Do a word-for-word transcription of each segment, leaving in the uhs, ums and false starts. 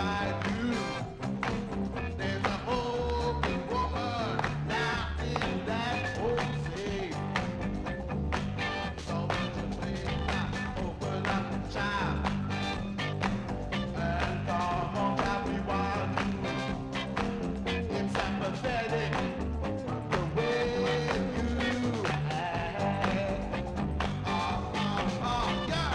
inside you. There's a hoping woman down in that old safe. So won't you please now open up, child, and come on, everyone. It's sympathetic the way you act. Oh, oh, oh, yeah.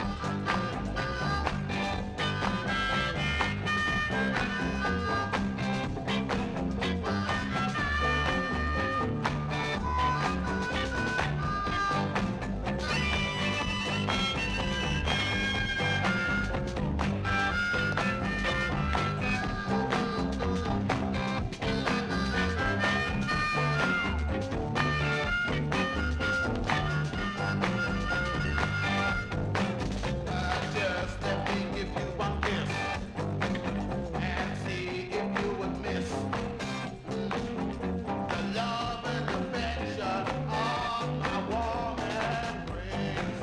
Just let me give you one kiss and see if you would miss the love and affection of my warm embrace.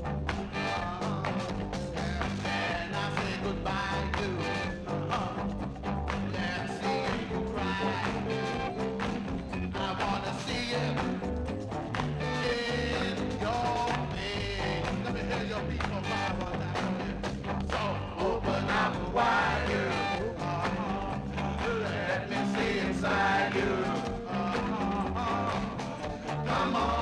And then I say goodbye to you. Let's see if you cry. I wanna see it in your face. Let me hear your beat on fire one time. So open up wide, you. Uh-huh. Let me see inside you. Uh-huh. Come on.